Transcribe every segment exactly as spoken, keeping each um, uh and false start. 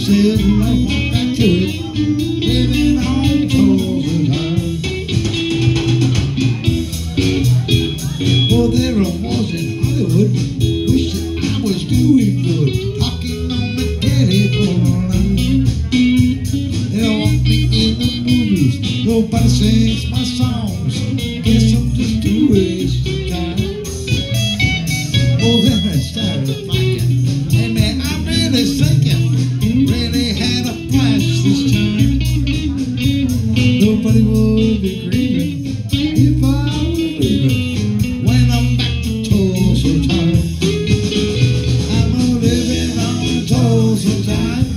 said life went back to it, living on Tulsa time. Oh, there I was in Hollywood, wishing I was doing good, talking on the telephone line. They want me in the movies, nobody sings my songs, guess I'm just too waste of time. Oh, then I started thinking, hey man, I'm really thinking, really had a flash this time. Nobody would be grieving if I was leaving when I'm back to Tulsa time. I'm a living on Tulsa time,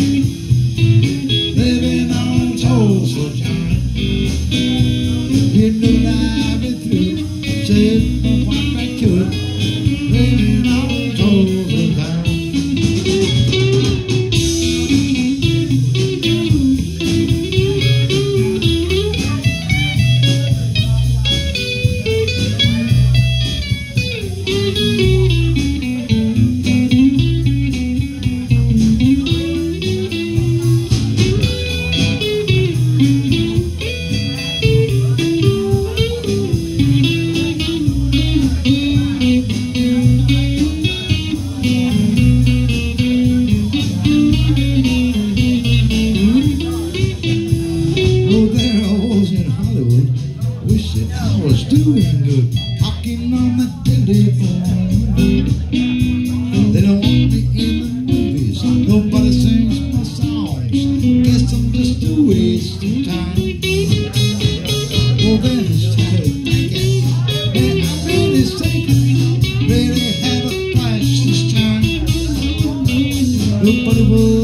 living on Tulsa time. You know that I've been through, said what I could, living on Tulsa time. Wishing I was doing good, talking on the telephone. They don't want me in the movies, nobody sings my songs, guess I'm just a waste of time. Well then I started thinking, man, I'm really thinking, really had a flash this time. Nobody would